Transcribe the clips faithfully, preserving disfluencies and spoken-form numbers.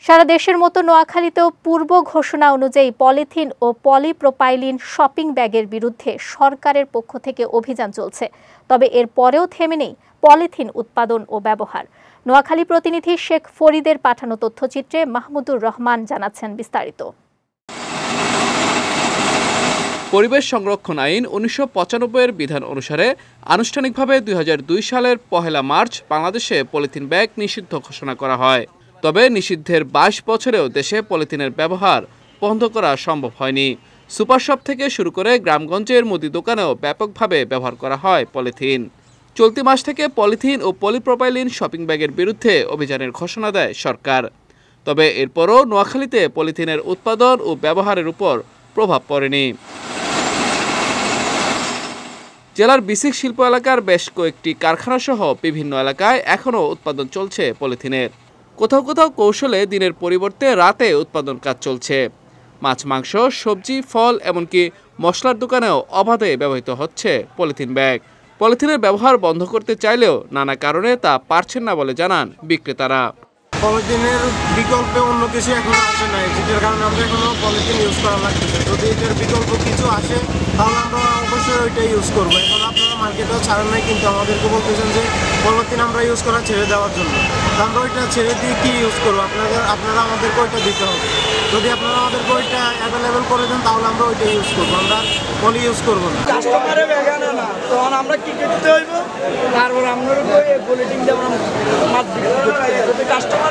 সারা দেশের মতো নোয়াখালীতেও পূর্ব ঘোষণা অনুযায়ী পলিথিন ও পলিপ্রোপাইলিন শপিং ব্যাগের বিরুদ্ধে সরকারের পক্ষ থেকে অভিযান চলছে। তবে এর পরেও থেমে নেই পলিথিন উৎপাদন ও ব্যবহার। নোয়াখালী প্রতিনিধি শেখ ফরিদের পাঠানো তথ্যচিত্রে মাহমুদুর রহমান জানাচ্ছেন বিস্তারিত। পরিবেশ সংরক্ষণ আইন উনিশশো পঁচানব্বই এর বিধান অনুসারে আনুষ্ঠানিকভাবে দুই হাজার দুই সালের পহেলা মার্চ বাংলাদেশে পলিথিন ব্যাগ নিষিদ্ধ ঘোষণা করা হয়। তবে নিষিদ্ধের বাইশ বছরেও দেশে পলিথিনের ব্যবহার বন্ধ করা সম্ভব হয়নি। সুপার শপ থেকে শুরু করে গ্রামগঞ্জের মুদি দোকানেও ব্যাপকভাবে ব্যবহার করা হয় পলিথিন। চলতি মাস থেকে পলিথিন ও পলিপ্রোপাইলিন শপিং ব্যাগের বিরুদ্ধে অভিযানের ঘোষণা দেয় সরকার। তবে এরপরও নোয়াখালীতে পলিথিনের উৎপাদন ও ব্যবহারের উপর প্রভাব পড়েনি। জেলার বিসিক শিল্প এলাকার বেশ কয়েকটি কারখানাসহ বিভিন্ন এলাকায় এখনও উৎপাদন চলছে পলিথিনের। কোথাও কোথাও কৌশলে দিনের পরিবর্তে রাতে উৎপাদন কাজ চলছে। মাছ, মাংস, সবজি, ফল এমনকি মশলার দোকানেও অবাধে ব্যবহৃত হচ্ছে পলিথিন ব্যাগ। পলিথিনের ব্যবহার বন্ধ করতে চাইলেও নানা কারণে তা পারছেন না বলে জানান বিক্রেতারা। পলিথিনের বিকল্পে অন্য কিছু এখনো আসে নাই, যেটার কারণে আমরা এখনো পলিথিন ইউজ করা লাগতেছে। যদি এটার বিকল্প কিছু আসে তাহলে আমরা অবশ্যই ওইটা ইউজ করবো। এখন আপনারা মার্কেটেও ছাড়েন নাই, কিন্তু আমাদেরকে বলতেছেন যে পলিথিন আমরা ইউজ করা ছেড়ে দেওয়ার জন্য। আমরা ওইটা ছেড়ে দিয়ে কী ইউজ করবো? আপনাদের আপনারা আমাদেরকে ওইটা দিতে হবে। যদি আপনারা আমাদেরকে ওইটা অ্যাভেলেবেল করে দেন তাহলে আমরা ওইটা ইউজ করবো, আমরা পলি ইউজ করবো না। কাস্টমারে বেগানা না, তখন আমরা কী করতে হইব? তারপর আমরা পলিথিন যেমন মাছ বিক্রি করতে যদি কাস্টমার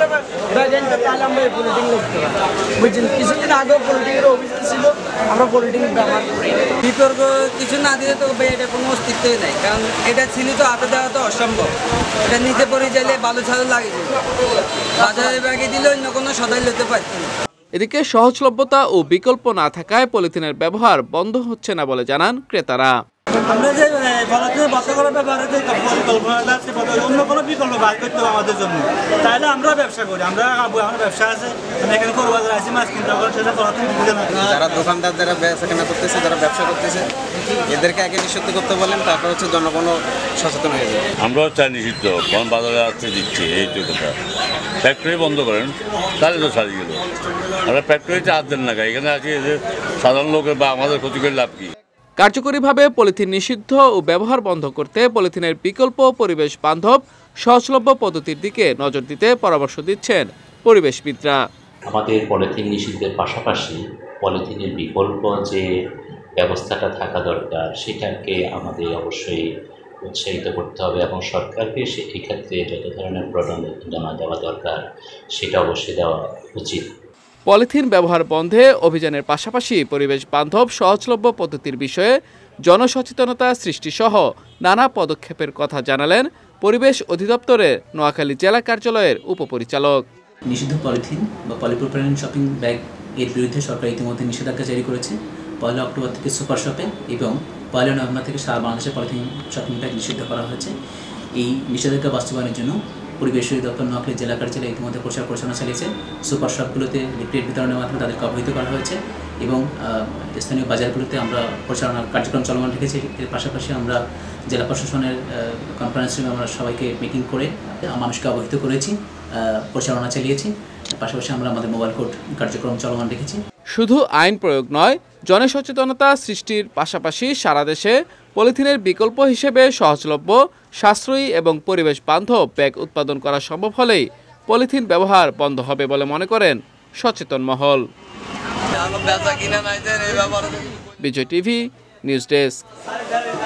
তাহলে আমরা এই পলিথিন করতে পারি। বুঝছেন, কিছুদিন আগেও পলিথিনের অভিযান ছিল, আমরা পলিথিন ব্যবহার করি। বিতর্ক কিছু না দিলে তো এটা কোনো অস্তিত্বই নাই, কারণ এটা ছিল তো হাতে দেওয়া তো অসম্ভব। এটা নিতে পড়ে চাইলে বালু ছাড়া লাগে যাবে, বাজারে ব্যাগে দিলে অন্য কোনো সদাই লতে পারছি না। এদিকে সহজলভ্যতা ও বিকল্প না থাকায় পলিথিনের ব্যবহার বন্ধ হচ্ছে না বলে জানান ক্রেতারা। আমরা যে পলিথিন বন্ধ করার ব্যাপারে যে পরিকল্পনাটা আছে, অন্য কোনো বিকল্প বার করতে হবে আমাদের জন্য, তাহলে আমরা ব্যবসা করি। আমরা আমার ব্যবসা আছে, আমি এখানে করবো আছি মাছ কিনতে পারি, সেটা পলিথিন দিতে না। যারা দোকানদার যারা ব্যবসা কেনা করতেছে, যারা ব্যবসা করতেছে, এদেরকে আগে নিষিদ্ধ করতে বলেন, তারপর হচ্ছে জনগণও সচেতন হয়ে যাবে। আমরাও চাই নিষিদ্ধ, কারণ বাজারে আসতে দিচ্ছে এই তো কথা। ফ্যাক্টরি বন্ধ করেন তাহলে তো ছাড়িয়ে গেল। আমরা ফ্যাক্টরিতে হাত দেন না, এখানে আছি যে সাধারণ লোকের বা আমাদের ক্ষতি করে লাভ কি? কার্যকরীভাবে পলিথিন নিষিদ্ধ ও ব্যবহার বন্ধ করতে পলিথিনের বিকল্প পরিবেশ বান্ধব সহজলভ্য পদ্ধতির দিকে নজর দিতে পরামর্শ দিচ্ছেন পরিবেশবিদরা। আমাদের পলিথিন নিষিদ্ধের পাশাপাশি পলিথিনের বিকল্প যে ব্যবস্থাটা থাকা দরকার সেটাকে আমাদের অবশ্যই উৎসাহিত করতে হবে এবং সরকারকে সে এক্ষেত্রে যত ধরনের প্রণোদনা দেওয়া দরকার সেটা অবশ্যই দেওয়া উচিত। পলিথিন ব্যবহার বন্ধে অভিযানের পাশাপাশি পরিবেশ বান্ধব সহজলভ্য পদ্ধতির বিষয়ে জনসচেতনতা সৃষ্টিসহ নানা পদক্ষেপের কথা জানালেন পরিবেশ অধিদপ্তরের নোয়াখালী জেলা কার্যালয়ের উপপরিচালক। নিষিদ্ধ পলিথিন বা পলিপ্রোপাইলিন শপিং ব্যাগ এর বিরুদ্ধে সরকার ইতিমধ্যে নিষেধাজ্ঞা জারি করেছে। পয়লা অক্টোবর থেকে সুপার শপে এবং পয়লা নভেম্বর থেকে সারা বাংলাদেশে পলিথিন শপিং ব্যাগ নিষিদ্ধ করা হয়েছে। এই নিষেধাজ্ঞা বাস্তবায়নের জন্য পরিবেশ অধিদপ্তর নোয়াখালী জেলা কার্যালয়ে ইতিমধ্যে প্রচার পরিচালনা চালিয়েছে। সুপার শপগুলোতে লিফলেট বিতরণের মাধ্যমে তাদেরকে অবহিত করা হয়েছে এবং স্থানীয় বাজারগুলোতে আমরা পরিচালনার কার্যক্রম চলমান রেখেছি। এর পাশাপাশি আমরা জেলা প্রশাসনের কনফারেন্স রুমে আমরা সবাইকে মিটিং করে মানুষকে অবহিত করেছি, পরিচালনা চালিয়েছি। পাশাপাশি আমরা আমাদের মোবাইল কোর্ট কার্যক্রম চলমান রেখেছি। শুধু আইন প্রয়োগ নয়, জনসচেতনতা সৃষ্টির পাশাপাশি সারা দেশে পলিথিনের বিকল্প হিসেবে সহজলভ্য, সাশ্রয়ী এবং পরিবেশ বান্ধব ব্যাগ উৎপাদন করা সম্ভব হলেই পলিথিন ব্যবহার বন্ধ হবে বলে মনে করেন সচেতন মহল। Bijoy TV news desk.